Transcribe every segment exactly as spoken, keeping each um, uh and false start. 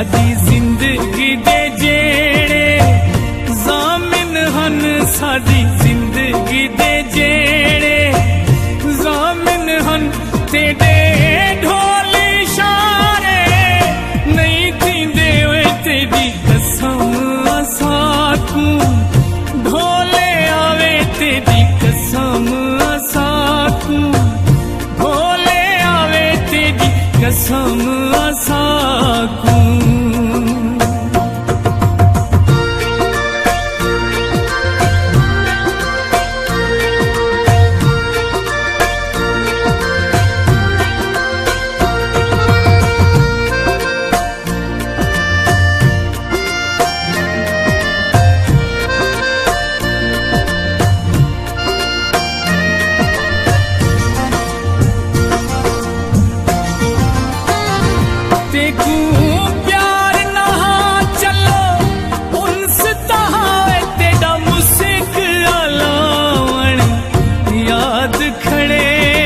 साडी जिंदगी दे जेड़े ज़ामिन हन, साडी जिंदगी दे जेड़े ज़ामिन हन, तेरे ढोल इशारे नहीं थींदे ओए तेरी कसम असाकू, ढोले आवे तेरी कसम असाकू, ढोले आवे तेरी कसम असाकू। देखू प्यार नहा चलो उनस तहावे तेरा मुसिक अलावण याद खड़े,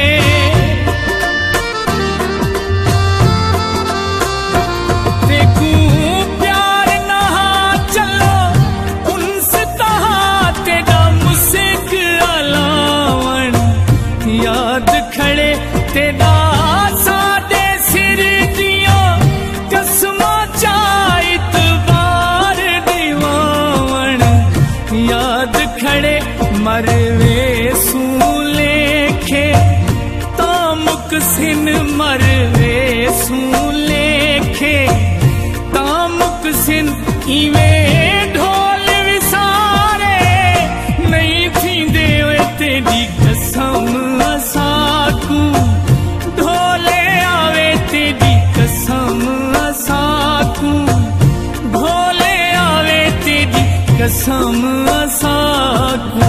देखू प्यार नहा चलो उनस तहा तेरा मुसिक अलावण याद खड़े, तेरा साडे सिर दिया कसमा चाइत बार दीवान याद खड़े, मरवे सू लेखे तामुक सिन, मरवे सू लेखे तामुक सिन, इवे ढोल विसारे नहीं थींदे ओए तेरी कसम असाकू, ढोले आवे तेरी कसम असाकू, ढोले आवे तेरी कसम असाकू।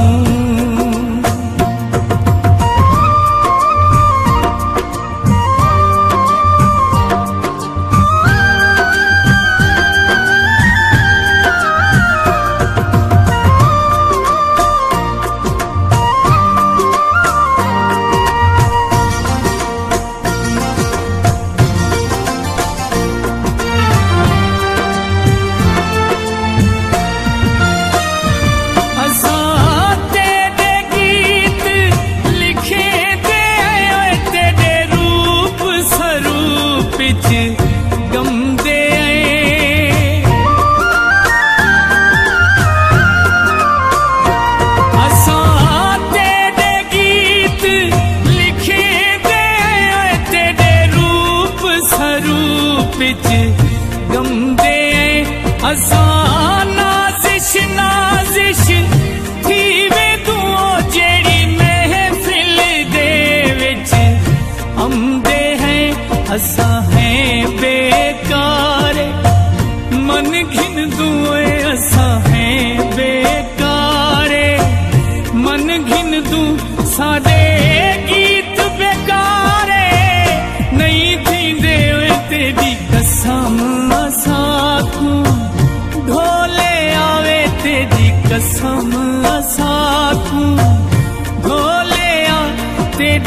गम दे असा नाजिश नाजिश थी वे तू जेड़ी महफिल दे विच आंदे हैं, असा हैं बेकार मन घिन दुए, असा हैं बेकार मन घिन दू, साडे गीत बेकारे नहीं थींदे ओए तेरी कसम असाकू, ढोले आवे तेरी कसम असाकू, ढोले आ तेरी